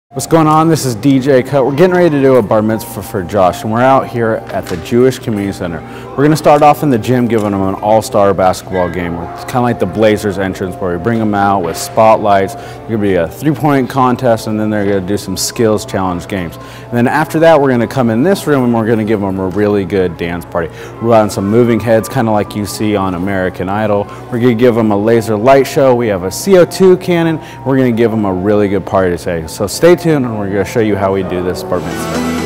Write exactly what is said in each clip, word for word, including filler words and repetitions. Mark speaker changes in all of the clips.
Speaker 1: What's going on? This is D J Cutt. We're getting ready to do a bar mitzvah for Josh, and we're out here at the Jewish Community Center. We're going to start off in the gym giving them an all-star basketball game. It's kind of like the Blazers entrance where we bring them out with spotlights. There's going to be a three-point contest, and then they're going to do some skills challenge games. And then after that, we're going to come in this room and we're going to give them a really good dance party. We're on some moving heads, kind of like you see on American Idol. We're going to give them a laser light show. We have a C O two cannon. We're going to give them a really good party today. So stay tuned. And we're going to show you how we do this bar mitzvah.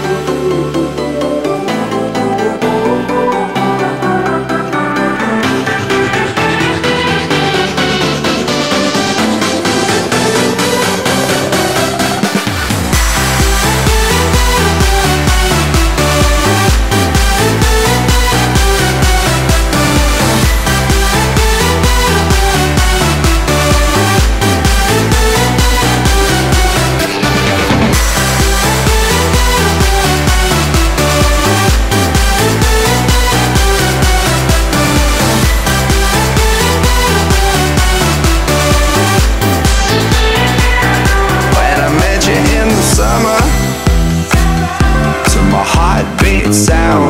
Speaker 2: Sound.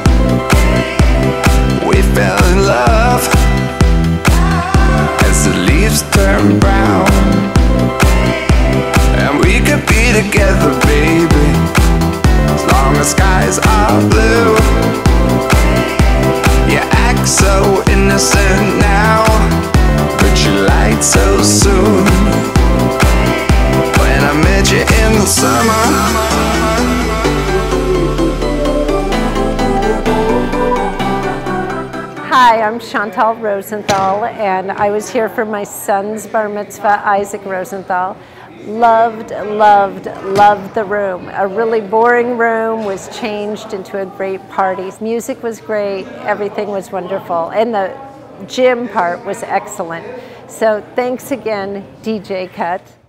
Speaker 2: We fell in love as the leaves turn brown, and we could be together, baby, as long as skies are blue. You act so innocent now, but you lied so soon. When I met you in the summer,
Speaker 3: hi, I'm Chantal Rosenthal, and I was here for my son's bar mitzvah, Isaac Rosenthal. Loved, loved, loved the room. A really boring room was changed into a great party. Music was great, everything was wonderful, and the gym part was excellent. So thanks again, D J Cutt.